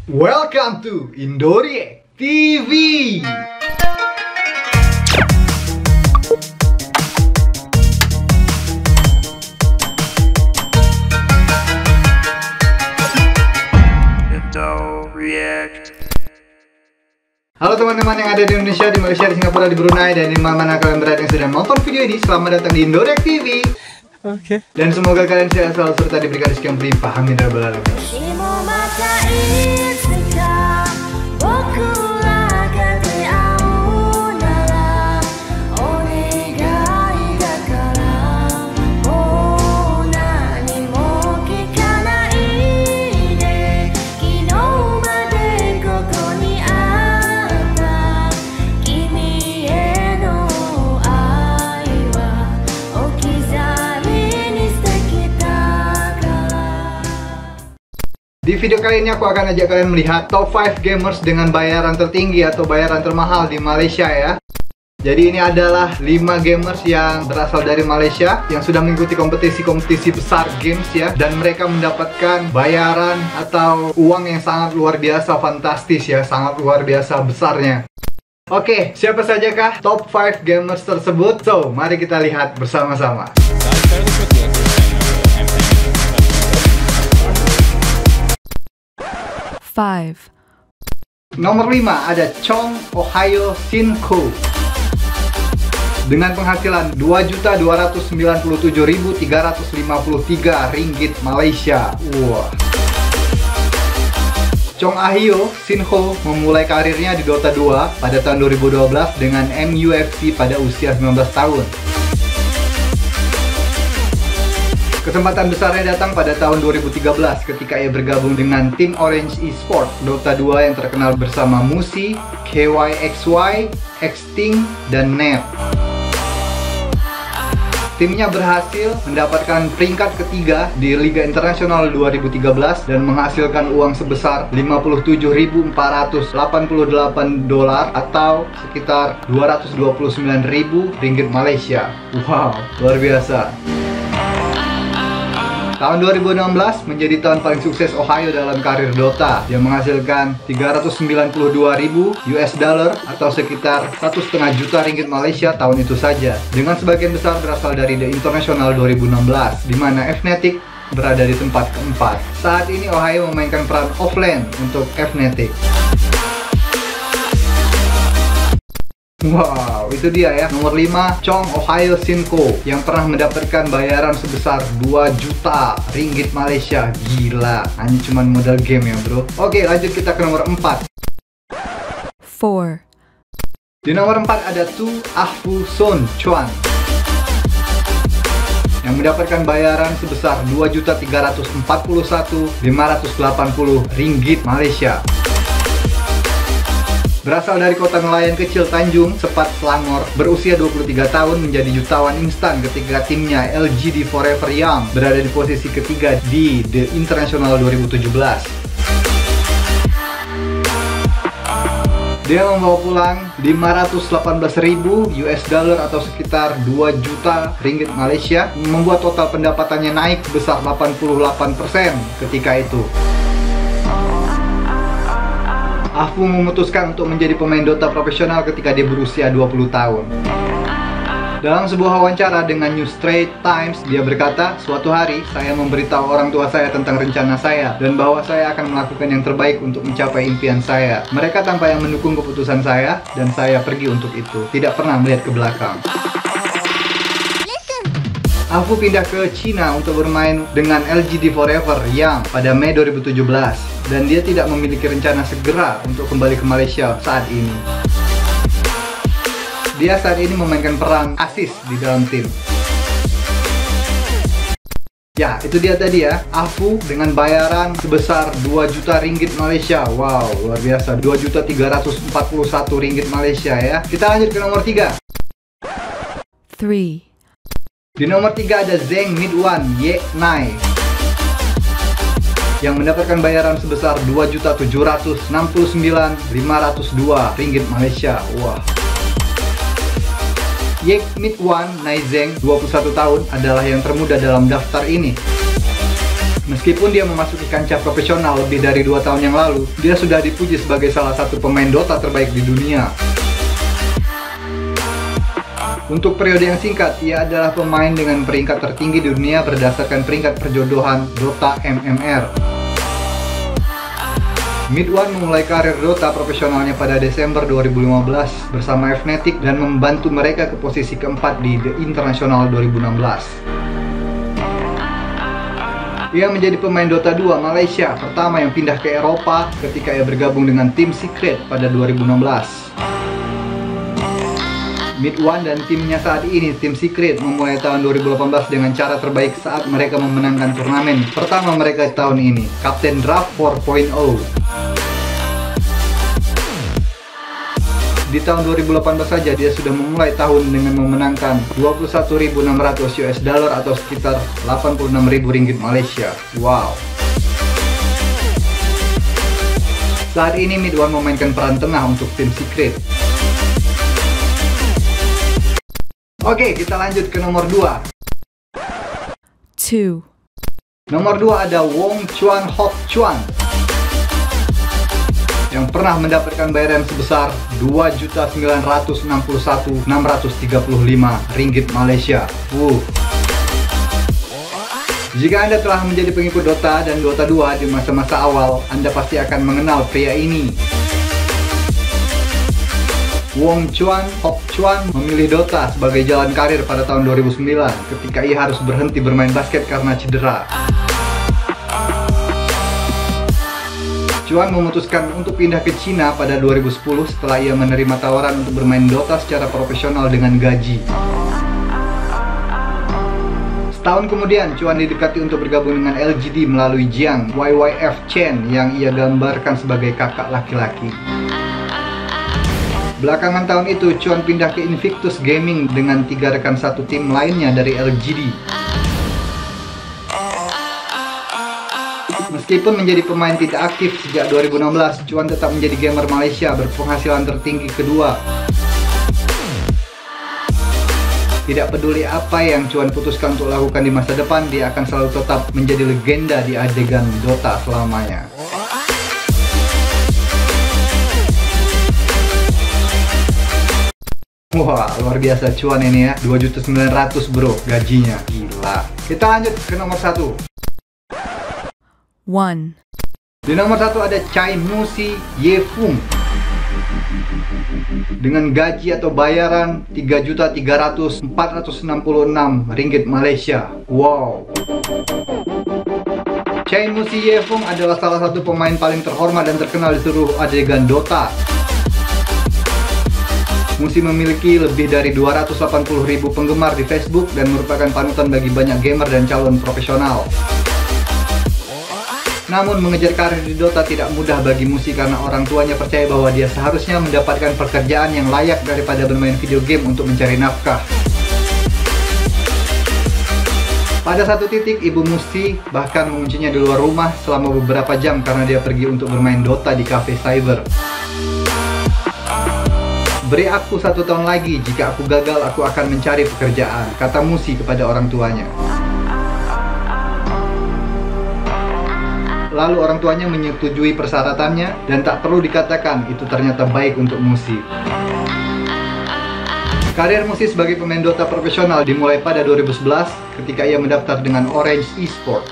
Welcome to Indoreact TV. Halo teman-teman yang ada di Indonesia, di Malaysia, di Singapura, di Brunei, dan di mana kalian berada yang sedang nonton video ini. Selamat datang di Indoreact TV. Oke. Dan semoga kalian sehat selalu serta diberikan rezeki yang berlimpah. Amin ya rabbal alamin. Di video kali ini aku akan ajak kalian melihat top 5 gamers dengan bayaran tertinggi atau bayaran termahal di Malaysia ya. Jadi ini adalah 5 gamers yang berasal dari Malaysia yang sudah mengikuti kompetisi-kompetisi besar games ya, dan mereka mendapatkan bayaran atau uang yang sangat luar biasa fantastis ya, sangat luar biasa besarnya. Oke, siapa sajakah top 5 gamers tersebut? So, mari kita lihat bersama-sama. Nomor 5 ada Chong Ohio Sinko dengan penghasilan Rp2.297.353 ringgit Malaysia. Wah. Chong Ohio Sinko memulai karirnya di Dota 2 pada tahun 2012 dengan MUFC pada usia 19 tahun. Kesempatan besarnya datang pada tahun 2013 ketika ia bergabung dengan tim Orange Esports Dota 2 yang terkenal bersama Musi, KYXY, Xting, dan Nep. Timnya berhasil mendapatkan peringkat ketiga di Liga Internasional 2013 dan menghasilkan uang sebesar $57.488 atau sekitar 229.000 ringgit Malaysia. Wow, luar biasa. Tahun 2016 menjadi tahun paling sukses Ohio dalam karir Dota. Dia menghasilkan $392.000 atau sekitar 1,5 juta ringgit Malaysia tahun itu saja. Dengan sebagian besar berasal dari The International 2016, di mana Fnatic berada di tempat keempat. Saat ini Ohio memainkan peran offlane untuk Fnatic. Wow, itu dia ya. Nomor 5, Chong Ohio Sinko yang pernah mendapatkan bayaran sebesar 2 juta ringgit Malaysia. Gila, hanya cuman modal game ya bro. Oke, lanjut kita ke nomor 4. Di nomor 4 ada Tu Ahfu Son Chuan yang mendapatkan bayaran sebesar 2.341.580 ringgit Malaysia. Berasal dari kota nelayan kecil Tanjung, Sepat, Selangor, berusia 23 tahun menjadi jutawan instan ketika timnya LGD Forever Young berada di posisi ketiga di The International 2017. Dia membawa pulang $518.000 atau sekitar 2 juta ringgit Malaysia, membuat total pendapatannya naik sebesar 88% ketika itu. Ahfu memutuskan untuk menjadi pemain Dota profesional ketika dia berusia 20 tahun. Dalam sebuah wawancara dengan New Straits Times, dia berkata, "Suatu hari saya memberitahu orang tua saya tentang rencana saya dan bahwa saya akan melakukan yang terbaik untuk mencapai impian saya. Mereka tanpa yang mendukung keputusan saya dan saya pergi untuk itu, tidak pernah melihat ke belakang." Ahfu pindah ke China untuk bermain dengan LGD Forever Young pada Mei 2017 dan dia tidak memiliki rencana segera untuk kembali ke Malaysia saat ini. Dia saat ini memainkan peran asis di dalam tim. Ya, itu dia tadi ya, Ahfu dengan bayaran sebesar 2 juta ringgit Malaysia. Wow, luar biasa, 2.341 ringgit Malaysia ya. Kita lanjut ke nomor 3. Di nomor 3 ada Zeng Midwan Ye Nai yang mendapatkan bayaran sebesar 2.769.502 ringgit Malaysia. Wah. Ye Midwan Nai Zeng, 21 tahun, adalah yang termuda dalam daftar ini. Meskipun dia memasuki kancah profesional lebih dari 2 tahun yang lalu, dia sudah dipuji sebagai salah satu pemain Dota terbaik di dunia. Untuk periode yang singkat, ia adalah pemain dengan peringkat tertinggi di dunia berdasarkan peringkat perjodohan Dota MMR. Mid-One memulai karir Dota profesionalnya pada Desember 2015 bersama Fnatic dan membantu mereka ke posisi keempat di The International 2016. Ia menjadi pemain Dota 2 Malaysia pertama yang pindah ke Eropa ketika ia bergabung dengan tim Secret pada 2016. Mid-One dan timnya saat ini, tim Secret, memulai tahun 2018 dengan cara terbaik saat mereka memenangkan turnamen pertama mereka tahun ini, Captain Draft 4.0. Di tahun 2018 saja dia sudah memulai tahun dengan memenangkan 21.600 US dollar atau sekitar 86.000 ringgit Malaysia. Wow. Saat ini Mid-One memainkan peran tengah untuk tim Secret. Oke, kita lanjut ke nomor 2. Nomor 2 ada Wong Chuan Hock Chuan yang pernah mendapatkan bayaran sebesar 2.961.635 ringgit Malaysia. Jika Anda telah menjadi pengikut Dota dan Dota 2 di masa-masa awal, Anda pasti akan mengenal pria ini. Wong Chuan Hock Chuan memilih Dota sebagai jalan karir pada tahun 2009 ketika ia harus berhenti bermain basket karena cedera. Chuan memutuskan untuk pindah ke Cina pada 2010 setelah ia menerima tawaran untuk bermain Dota secara profesional dengan gaji. Setahun kemudian, Chuan didekati untuk bergabung dengan LGD melalui Jiang YYF Chen yang ia gambarkan sebagai kakak laki-laki. Belakangan tahun itu, Chuan pindah ke Invictus Gaming dengan 3 rekan satu tim lainnya dari LGD. Meskipun menjadi pemain tidak aktif sejak 2016, Chuan tetap menjadi gamer Malaysia berpenghasilan tertinggi kedua. Tidak peduli apa yang Chuan putuskan untuk lakukan di masa depan, dia akan selalu tetap menjadi legenda di adegan Dota selamanya. Wah, luar biasa Chuan ini ya. 2.900.000 bro gajinya. Gila. Kita lanjut ke nomor 1. Di nomor 1 ada Chai Musi Yefung dengan gaji atau bayaran 3.300.466 ringgit Malaysia. Wow. Chai Musi Yefung adalah salah satu pemain paling terhormat dan terkenal di seluruh adegan Dota. Musi memiliki lebih dari 280.000 penggemar di Facebook dan merupakan panutan bagi banyak gamer dan calon profesional. Namun mengejar karir di Dota tidak mudah bagi Musi karena orang tuanya percaya bahwa dia seharusnya mendapatkan pekerjaan yang layak daripada bermain video game untuk mencari nafkah. Pada satu titik, ibu Musi bahkan menguncinya di luar rumah selama beberapa jam karena dia pergi untuk bermain Dota di cafe cyber. Beri aku 1 tahun lagi, jika aku gagal aku akan mencari pekerjaan, kata Musi kepada orang tuanya. Lalu orang tuanya menyetujui persyaratannya dan tak perlu dikatakan itu ternyata baik untuk Musi. Karir Musi sebagai pemain Dota profesional dimulai pada 2011 ketika ia mendaftar dengan Orange Esports.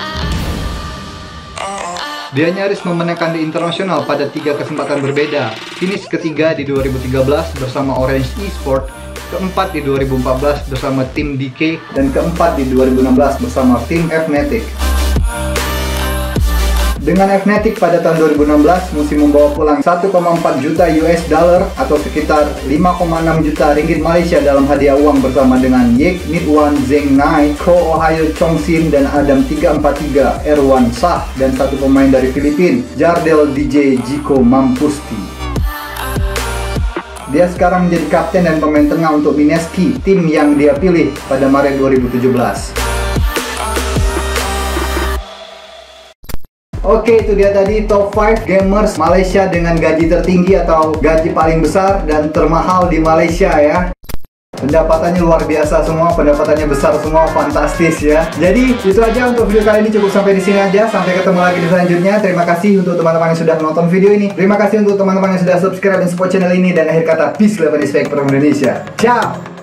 Dia nyaris memenangkan di internasional pada 3 kesempatan berbeda. Finish ketiga di 2013 bersama Orange Esports, keempat di 2014 bersama tim DK, dan keempat di 2016 bersama tim Fnatic. Dengan Fnatic pada tahun 2016, Musi membawa pulang 1,4 juta US dollar atau sekitar 5,6 juta ringgit Malaysia dalam hadiah uang bersama dengan Yek Mid-One Zeng Nai, Ko Ohio Chong Sin, dan Adam 343, Erwan Sah, dan satu pemain dari Filipina, Jardel DJ Jiko Mampusti. Dia sekarang menjadi kapten dan pemain tengah untuk Mineski, tim yang dia pilih pada Maret 2017. Oke, itu dia tadi top 5 gamers Malaysia dengan gaji tertinggi atau gaji paling besar dan termahal di Malaysia ya. Pendapatannya luar biasa semua, pendapatannya besar semua, fantastis ya. Jadi itu aja untuk video kali ini, cukup sampai di sini aja. Sampai ketemu lagi di selanjutnya. Terima kasih untuk teman-teman yang sudah menonton video ini. Terima kasih untuk teman-teman yang sudah subscribe dan support channel ini. Dan akhir kata, peace, love, and respect from Indonesia. Ciao.